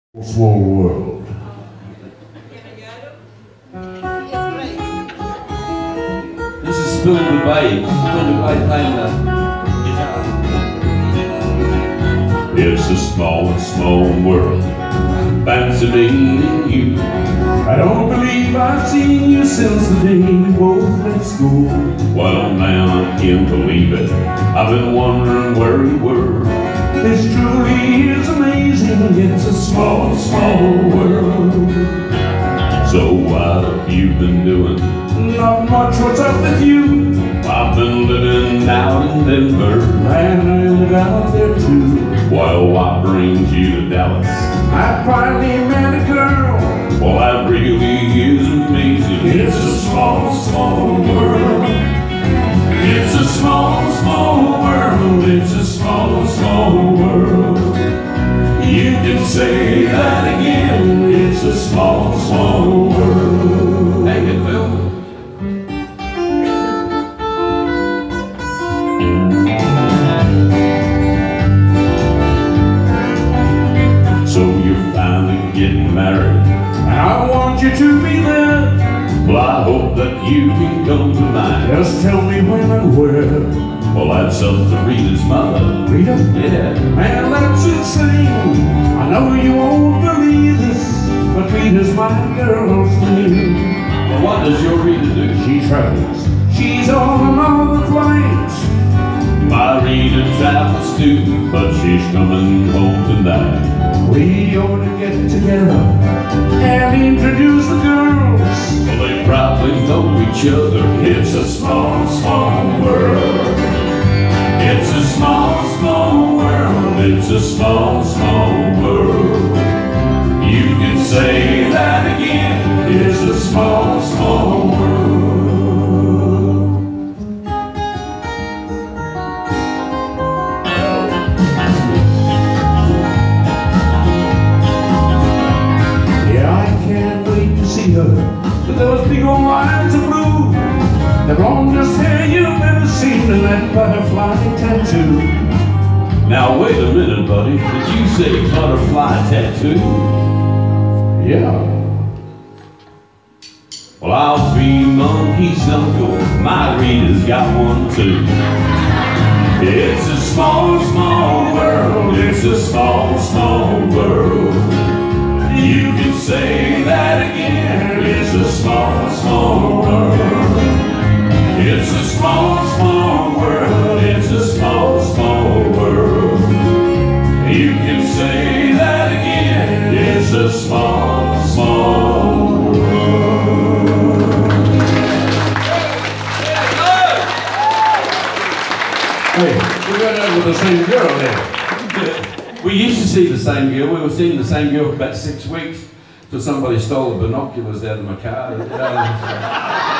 Small world. This is Phil the Babe. Phil the Babe playing the guitar. It's a small, small world. Fancy meeting you. I don't believe I've seen you since the day we both left school. Well, now I can't believe it. I've been wondering where you were. This truly is amazing. It's a small, small world. So what have you been doing? Not much. What's up with you? I've been living out in Denver, and I ended out there too. Well, what brings you to Dallas? I finally met a girl. Well, that really is amazing. It's a small, small world. It's a small, small world. It's a small, small world. You can say that again. It's a small, small world. Hang it, Phil. So you're finally getting married, and I want you to be there. Well, I hope that you can come tonight. Just tell me when and where. Well, that's up to Rita's mother. Rita? Yeah. Man, that's insane. I know you won't believe this, but Rita's my girl's name. Well, what does your Rita do? She travels. She's on another flight. My Rita travels too, but she's coming home tonight. We ought to get together and introduce the girls. Well, they probably know each other. It's a small, small world. It's a small, small world. It's a small, small world. You can say that again. It's a small, small world. But those big old lines of blue, the longest hair you've ever seen, and that butterfly tattoo. Now wait a minute, buddy. Did you say butterfly tattoo? Yeah. Well, I'll be Monkey's uncle. My Rita's got one too. It's a small, small world. It's a small, small world. You can say that again. It's a small, small world. It's a small, small world. It's a small, small world. You can say that again. It's a small, small world. Hey, we got out with the same girl there. We used to see the same girl. We were seeing the same girl for about 6 weeks till somebody stole the binoculars out of my car.